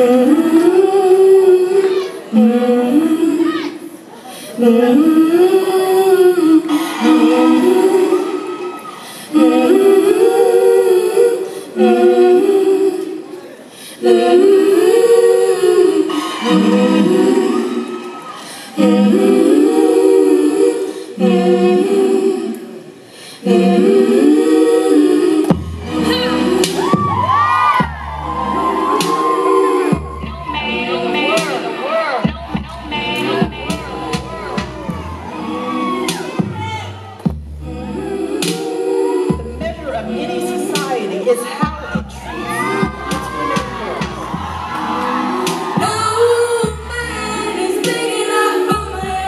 Is how it treats its women and girls. No man is big enough for my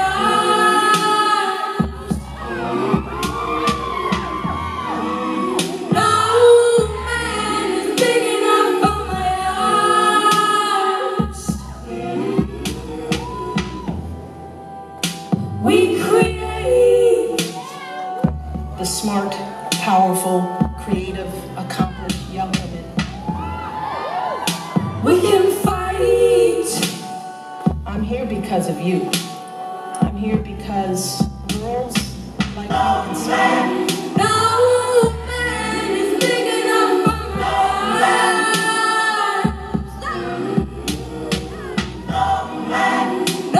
arms. No man is big enough for my arms. We create The smart, powerful, creative, accomplished young women. we can fight. I'm here because of you. I'm here because girls like you inspire me. No man is big enough for my arms. No man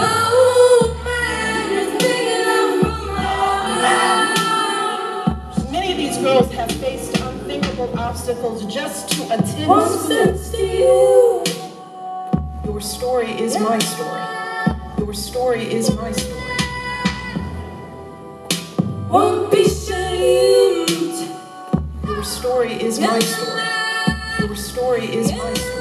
is big enough for my arms. Many of these girls have faced unthinkable obstacles just to attend One school. sense to you. Your story is my story. Your story is my story. Won't be shamed. Your story is my story. Your story is my story.